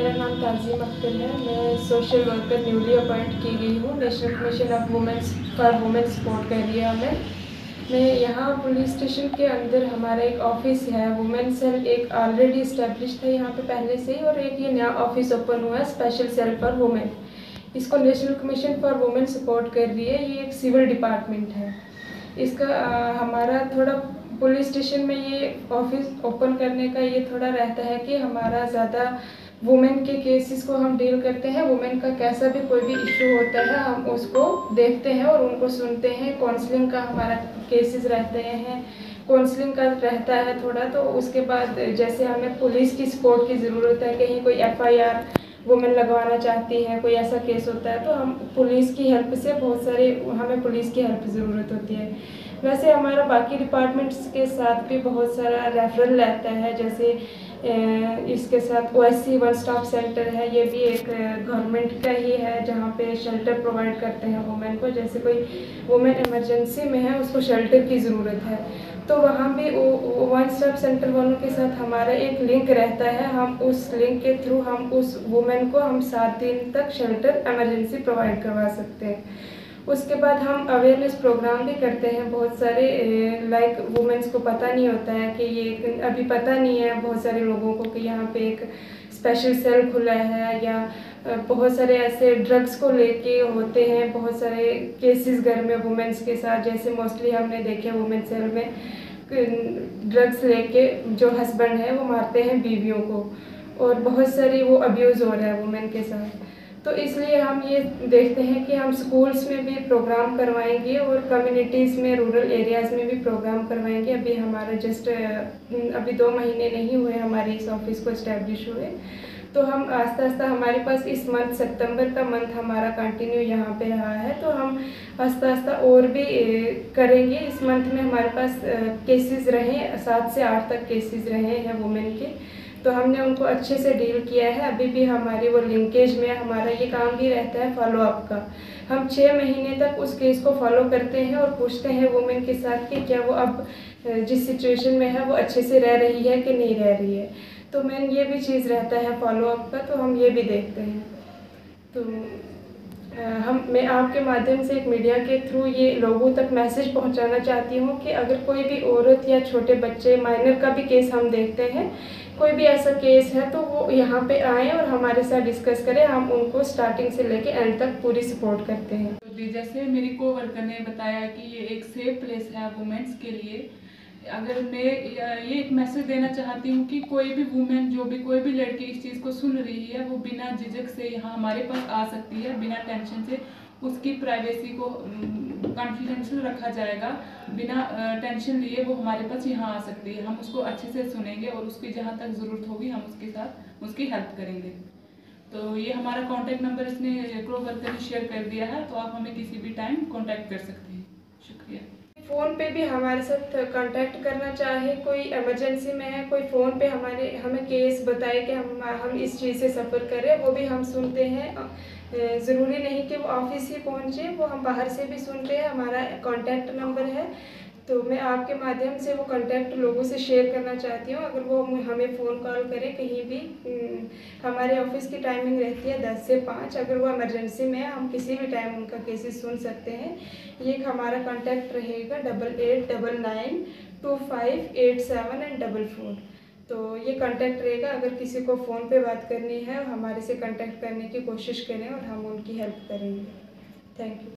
मेरा नाम ताज़ीम अख्तर है। मैं सोशल वर्कर न्यूली अपॉइंट की गई हूँ। National commission of womens for women support कर रही है हमें। मैं यहाँ पुलिस स्टेशन के अंदर हमारा एक ऑफिस है, वुमेन सेल एक ऑलरेडी इस्टेब्लिश था यहाँ पे पहले से ही, और एक ये नया ऑफिस ओपन हुआ है स्पेशल सेल फॉर वुमेन। इसको national commission for women support कर रही है। ये एक सिविल डिपार्टमेंट है। इसका हमारा थोड़ा पुलिस स्टेशन में ये ऑफिस ओपन करने का ये थोड़ा रहता है कि हमारा ज़्यादा वुमेन के केसेस को हम डील करते हैं। वुमेन का कैसा भी कोई भी इशू होता है हम उसको देखते हैं और उनको सुनते हैं। काउंसलिंग का हमारा केसेस रहते हैं, काउंसलिंग का रहता है थोड़ा। तो उसके बाद जैसे हमें पुलिस की सपोर्ट की ज़रूरत है, कहीं कोई FIR वुमेन लगवाना चाहती है, कोई ऐसा केस होता है तो हम पुलिस की हेल्प से हमें पुलिस की हेल्प ज़रूरत होती है। वैसे हमारा बाकी डिपार्टमेंट्स के साथ भी बहुत सारा रेफरल रहता है। जैसे इसके साथ OSC वन स्टॉप सेंटर है, ये भी एक गवर्नमेंट का ही है जहाँ पे शेल्टर प्रोवाइड करते हैं वुमेन को। जैसे कोई वुमेन इमरजेंसी में है, उसको शेल्टर की ज़रूरत है, तो वहाँ भी वन स्टॉप सेंटर वालों के साथ हमारा एक लिंक रहता है। हम उस लिंक के थ्रू हम उस वुमेन को हम 7 दिन तक शेल्टर इमरजेंसी प्रोवाइड करवा सकते हैं। उसके बाद हम अवेयरनेस प्रोग्राम भी करते हैं बहुत सारे। लाइक वुमेन्स को पता नहीं होता है कि ये अभी पता नहीं है बहुत सारे लोगों को कि यहाँ पे एक स्पेशल सेल खुला है, या बहुत सारे ऐसे ड्रग्स को लेके होते हैं बहुत सारे केसेस घर में वुमेन्स के साथ। जैसे मोस्टली हमने देखे वुमेन सेल में ड्रग्स लेके जो हस्बैंड है वो मारते हैं बीवियों को, और बहुत सारी वो अब्यूज़ हो रहा है वुमेन के साथ। तो इसलिए हम ये देखते हैं कि हम स्कूल्स में भी प्रोग्राम करवाएंगे और कम्युनिटीज़ में, रूरल एरियाज़ में भी प्रोग्राम करवाएंगे। अभी हमारा अभी 2 महीने नहीं हुए हमारे इस ऑफिस को इस्टेब्लिश हुए, तो हम आस्ता आस्ता हमारे पास इस मंथ सितंबर का मंथ हमारा कंटिन्यू यहाँ पे रहा है, तो हम आस्ता आस्ता और भी करेंगे। इस मंथ में हमारे पास केसेस रहे 7 से 8 तक केसेस रहे हैं वुमेन के, तो हमने उनको अच्छे से डील किया है। अभी भी हमारी वो लिंकेज में हमारा ये काम भी रहता है फॉलो अप का। हम 6 महीने तक उस केस को फॉलो करते हैं और पूछते हैं वुमेन के साथ कि क्या वो अब जिस सिचुएशन में है वो अच्छे से रह रही है कि नहीं रह रही है। तो मेन ये भी चीज़ रहता है फॉलो अप का, तो हम ये भी देखते हैं। तो मैं आपके माध्यम से एक मीडिया के थ्रू ये लोगों तक मैसेज पहुंचाना चाहती हूं कि अगर कोई भी औरत या छोटे बच्चे, माइनर का भी केस हम देखते हैं, कोई भी ऐसा केस है तो वो यहाँ पे आएँ और हमारे साथ डिस्कस करें। हम उनको स्टार्टिंग से लेके एंड तक पूरी सपोर्ट करते हैं। तो जैसे मेरी कोवर्कर ने बताया कि ये एक सेफ प्लेस है वुमेन्स के लिए, अगर मैं ये एक मैसेज देना चाहती हूँ कि कोई भी वुमेन, जो भी कोई भी लड़की इस चीज़ को सुन रही है, वो बिना झिझक से यहाँ हमारे पास आ सकती है। बिना टेंशन से उसकी प्राइवेसी को कॉन्फिडेंशियल रखा जाएगा। बिना टेंशन लिए वो हमारे पास यहाँ आ सकती है। हम उसको अच्छे से सुनेंगे और उसकी जहाँ तक ज़रूरत होगी हम उसके साथ उसकी हेल्प करेंगे। तो ये हमारा कॉन्टैक्ट नंबर इसने कोवर्कर ने शेयर कर दिया है, तो आप हमें किसी भी टाइम कॉन्टैक्ट कर सकते हैं। शुक्रिया। फ़ोन पे भी हमारे साथ कांटेक्ट करना चाहे, कोई इमरजेंसी में है, कोई फ़ोन पे हमें केस बताए कि हम इस चीज़ से सफ़र करें, वो भी हम सुनते हैं। ज़रूरी नहीं कि वो ऑफिस ही पहुँचे, वो हम बाहर से भी सुनते हैं। हमारा कांटेक्ट नंबर है, तो मैं आपके माध्यम से वो कांटेक्ट लोगों से शेयर करना चाहती हूँ। अगर वो हमें फ़ोन कॉल करें कहीं भी, हमारे ऑफिस की टाइमिंग रहती है 10 से 5। अगर वो इमरजेंसी में है हम किसी भी टाइम उनका केसेस सुन सकते हैं। ये हमारा कांटेक्ट रहेगा 8899258744। तो ये कांटेक्ट रहेगा। अगर किसी को फ़ोन पे बात करनी है हमारे से कांटेक्ट करने की कोशिश करें और हम उनकी हेल्प करेंगे। Thank you.